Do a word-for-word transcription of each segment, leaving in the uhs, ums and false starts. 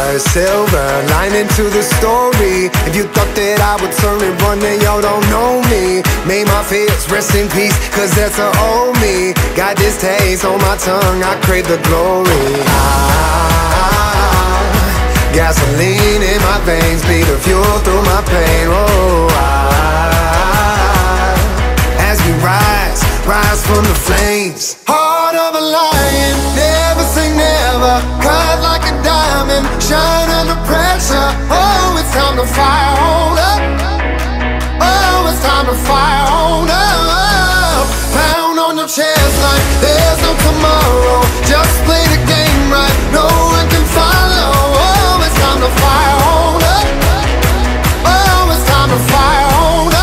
silver lining to the story. If you thought that I would turn and run, then y'all don't know me. May my fears rest in peace, cause that's a old me. Got this taste on my tongue, I crave the glory. Ah, gasoline in my veins, be the fuel through my pain. Oh, ah, as we rise, rise from the flames. Heart of a lion, never say never. Cut like a diamond, shine under pressure. Oh, it's time to fire on up. Oh, it's time to fire on up. Pound on your chest like there's no tomorrow. Just play the game right, no one can follow. Oh, it's time to fire on up. Oh, it's time to fire on up.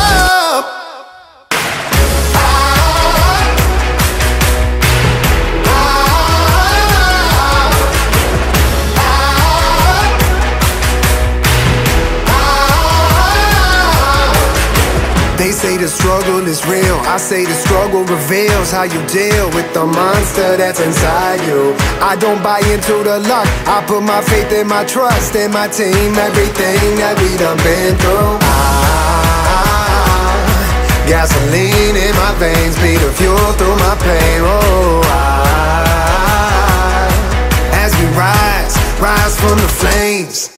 They say the struggle is real, I say the struggle reveals how you deal with the monster that's inside you. I don't buy into the luck, I put my faith and my trust in my team, everything that we done been through. Ah, gasoline in my veins, be the fuel through my pain. Oh, ah, as we rise, rise from the flames.